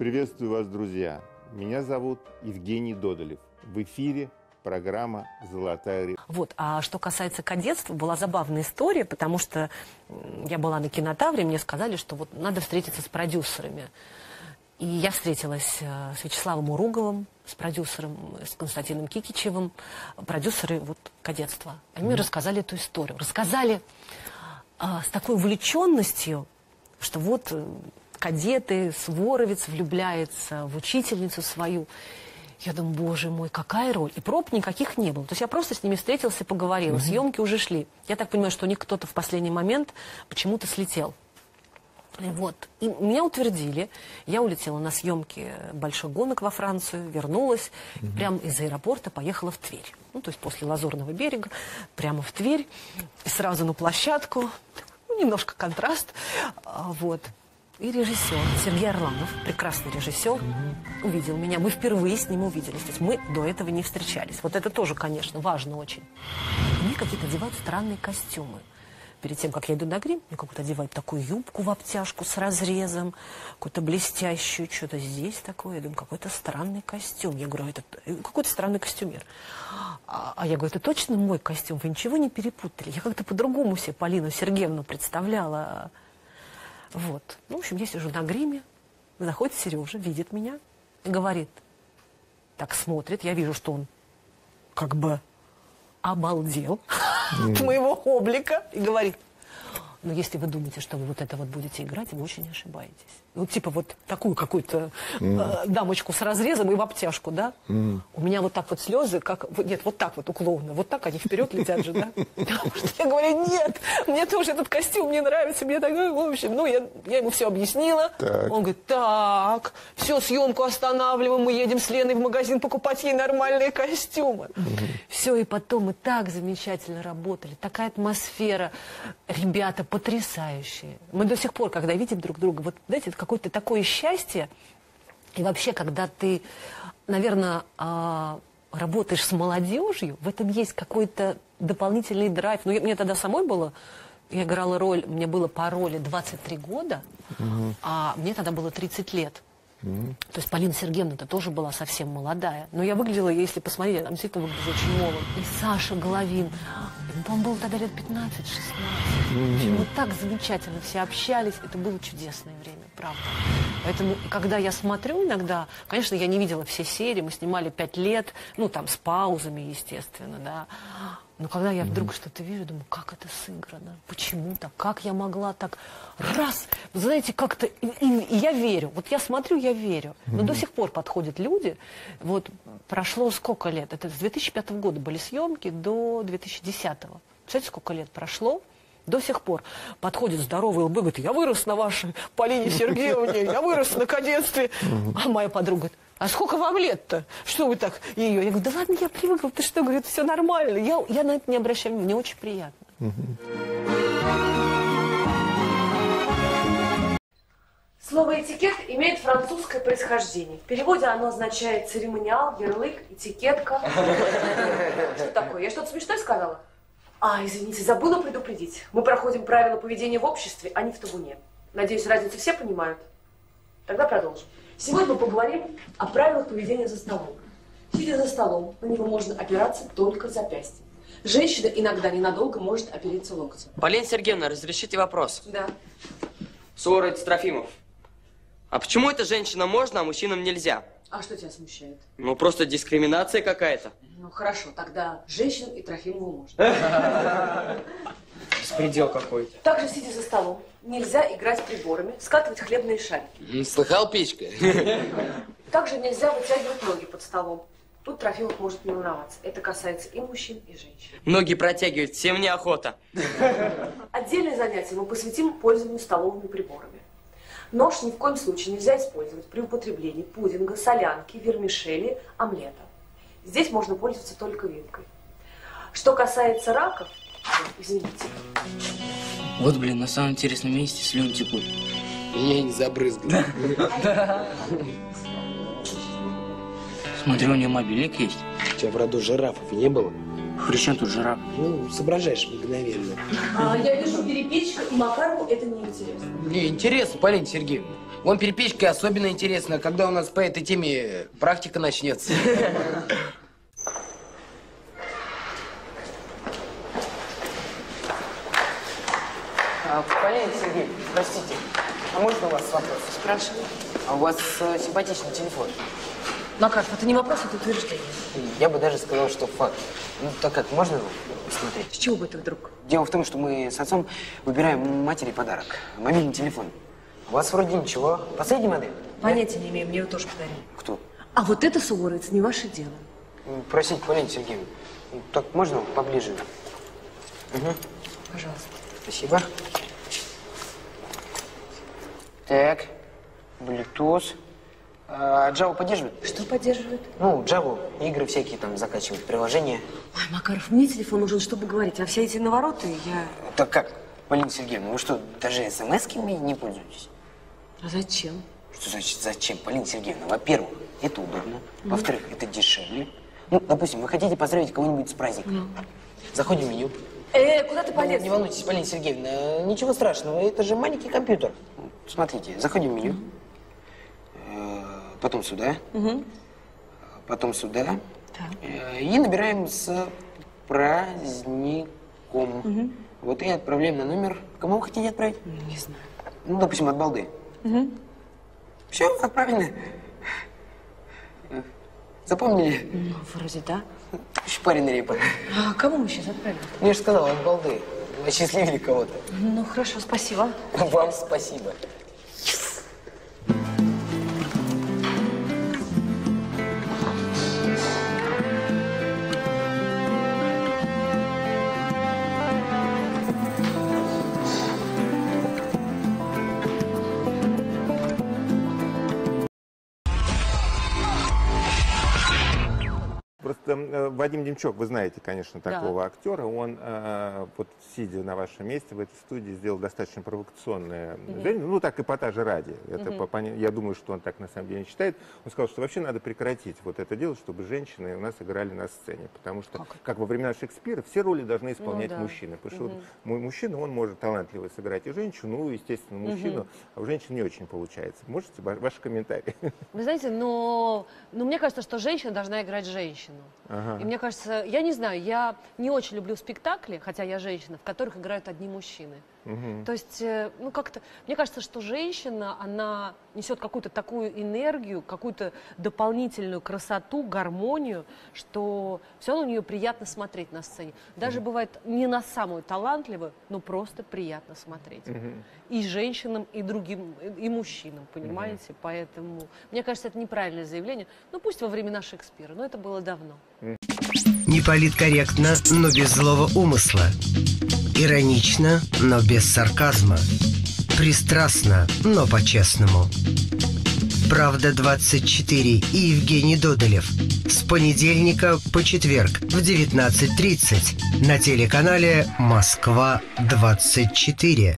Приветствую вас, друзья. Меня зовут Евгений Додолев. В эфире программа «Золотая рыбка». Вот. А что касается кадетства, была забавная история, потому что я была на кинотавре, мне сказали, что вот надо встретиться с продюсерами. И я встретилась с Вячеславом Уруговым, с продюсером, с Константином Кикичевым, продюсеры вот кадетства. Они мне рассказали эту историю. Рассказали с такой увлеченностью, что вот кадеты, Своровец влюбляется в учительницу свою. Я думаю, боже мой, какая роль. И проб никаких не было. То есть я просто с ними встретилась и поговорила. Съемки уже шли. Я так понимаю, что у них кто-то в последний момент почему-то слетел. И вот. И меня утвердили. Я улетела на съемки больших гонок во Францию, вернулась. Прямо из аэропорта поехала в Тверь. Ну, то есть после Лазурного берега прямо в Тверь. И сразу на площадку. Ну, немножко контраст. Вот. И режиссер Сергей Орланов, прекрасный режиссер, увидел меня. Мы впервые с ним увиделись. То есть мы до этого не встречались. Вот это тоже, конечно, важно очень. И мне какие-то одевают странные костюмы. Перед тем, как я иду на грим, мне какую-то одевают такую юбку в обтяжку с разрезом, какую-то блестящую, что-то здесь такое. Я думаю, какой-то странный костюм. Я говорю, это какой-то странный костюмер. А я говорю, это точно мой костюм? Вы ничего не перепутали? Я как-то по-другому себе Полину Сергеевну представляла. Вот. Ну, в общем, я сижу на гриме, заходит Сережа, видит меня и говорит, так смотрит, я вижу, что он как бы обалдел от моего облика и говорит, ну, если вы думаете, что вы вот это вот будете играть, вы очень ошибаетесь. Ну, типа вот такую какую-то дамочку с разрезом и в обтяжку, да? У меня вот так вот слезы, как... Нет, вот так вот у клоуна. Вот так они вперед летят же, да? Потому что я говорю, нет, мне тоже этот костюм не нравится. Мне так, в общем, ну, я ему все объяснила. Так. Он говорит, так, все, съемку останавливаем, мы едем с Леной в магазин покупать ей нормальные костюмы. Все, и потом мы так замечательно работали. Такая атмосфера. Ребята потрясающие. Мы до сих пор, когда видим друг друга, вот, знаете, это какое-то такое счастье. И вообще, когда ты, наверное, работаешь с молодежью, в этом есть какой-то дополнительный драйв. Ну, мне тогда самой было, я играла роль, мне было по роли 23 года, а мне тогда было 30 лет. То есть Полина Сергеевна-то тоже была совсем молодая. Но я выглядела, если посмотреть, я там действительно выглядела очень молодо. И Саша Головин, по-моему, было тогда лет 15-16. В общем, вот так замечательно все общались. Это было чудесное время, правда. Поэтому, когда я смотрю иногда, конечно, я не видела все серии, мы снимали 5 лет, ну, там, с паузами, естественно, да. Но когда я вдруг что-то вижу, думаю, как это сыграно, почему так, как я могла так, раз, вы знаете, как-то, и я верю, вот я смотрю, я верю, но до сих пор подходят люди, вот прошло сколько лет, это с 2005 года были съемки до 2010-го, представляете, сколько лет прошло? До сих пор подходит здоровый лбы, говорит, я вырос на вашей Полине Сергеевне, я вырос на кадетстве. А моя подруга говорит, а сколько вам лет-то? Что вы так ее? Я говорю, да ладно, я привыкла, ты что, говорит, все нормально. Я на это не обращаю внимания, мне очень приятно. Слово «этикет» имеет французское происхождение. В переводе оно означает церемониал, ярлык, этикетка. Что такое? Я что-то смешное сказала? Извините, забыла предупредить. Мы проходим правила поведения в обществе, а не в табуне. Надеюсь, разницу все понимают? Тогда продолжим. Сегодня мы поговорим о правилах поведения за столом. Сидя за столом, на него можно опираться только запястьем. Женщина иногда ненадолго может опереться локтем. Полина Сергеевна, разрешите вопрос? Да. Суворовец, Трофимов. А почему это женщинам можно, а мужчинам нельзя? А что тебя смущает? Ну, просто дискриминация какая-то. Ну, хорошо, тогда женщинам и Трофимову можно. Беспредел какой-то. Также, сидя за столом, нельзя играть приборами, скатывать хлебные шарики. Слыхал, печка? Также нельзя вытягивать ноги под столом. Тут Трофимов может не волноваться. Это касается и мужчин, и женщин. Ноги протягивать, всем неохота. Отдельное занятие мы посвятим пользованию столовыми приборами. Нож ни в коем случае нельзя использовать при употреблении пудинга, солянки, вермишели, омлета. Здесь можно пользоваться только вилкой. Что касается раков, извините. Вот, блин, на самом интересном месте слюни текут. Меня не забрызгали. Смотри, у нее мобильник есть. У тебя в роду жирафов не было? При чем тут жираф? Ну, соображаешь мгновенно. Я вижу, перепечка, и Макарову это не интересно. Не, интересно, Полина Сергеевна. Вон перепечка особенно интересно, когда у нас по этой теме практика начнется. Полина Сергеевна, простите, а можно у вас вопрос? Спрашивай. А у вас симпатичный телефон. Макар, это не вопрос, это утверждение. Я бы даже сказал, что факт. Ну, так как, можно его посмотреть? С чего бы это вдруг? Дело в том, что мы с отцом выбираем матери подарок. Мобильный телефон. У вас вроде ничего. Последняя модель? Понятия не имею, мне его тоже подарили. Кто? А вот это, Суворовец, не ваше дело. Просить, Полина Сергеевна. Так можно поближе? Угу. Пожалуйста. Спасибо. Так, Bluetooth. А Java поддерживает? Что поддерживает? Ну, Java, игры всякие там закачивают, приложения. Ой, Макаров, мне телефон нужен, чтобы говорить, а все эти навороты я... Так как, Полина Сергеевна, вы что, даже смс-ками не пользуетесь? А зачем? Что значит зачем, Полина Сергеевна? Во-первых, это удобно. Во-вторых, это дешевле. Ну, допустим, вы хотите поздравить кого-нибудь с праздником. Заходим в меню. Куда ты полез? Не волнуйтесь, Полина Сергеевна, ничего страшного, это же маленький компьютер. Смотрите, заходим в меню. Потом сюда. Потом сюда. И набираем с праздником. Вот и отправляем на номер. Кому вы хотите отправить? Не знаю. Ну, допустим, от балды. Все, отправили. Запомнили? Ну, вроде да. Шпарин репа. А кому мы сейчас отправим? Ну, я же сказал, от балды. Осчастливили кого-то. Ну, хорошо, спасибо. Вам спасибо. Просто Вадим Демчук, вы знаете, конечно, такого актера. Он, вот сидя на вашем месте в этой студии, сделал достаточно провокационное заявление. Ну, так, эпатажа ради. Это я думаю, что он так на самом деле не считает. Он сказал, что вообще надо прекратить вот это дело, чтобы женщины у нас играли на сцене. Потому что, как во времена Шекспира, все роли должны исполнять мужчины. Потому что мужчина, он может талантливо сыграть и женщину, ну, естественно, мужчину, а у женщин не очень получается. Можете ваши комментарии? Вы знаете, но мне кажется, что женщина должна играть женщину. И мне кажется, я не знаю, я не очень люблю спектакли, хотя я женщина, в которых играют одни мужчины. То есть, ну как-то, мне кажется, что женщина, она несет какую-то такую энергию, какую-то дополнительную красоту, гармонию, что все равно на нее приятно смотреть на сцене. Даже бывает не на самую талантливую, но просто приятно смотреть. И женщинам, и другим, и мужчинам, понимаете? Поэтому, мне кажется, это неправильное заявление. Ну пусть во времена Шекспира, но это было давно. Не политкорректно, но без злого умысла. Иронично, но без сарказма. Пристрастно, но по-честному. «Правда-24» и Евгений Додолев. С понедельника по четверг в 19:30 на телеканале «Москва-24».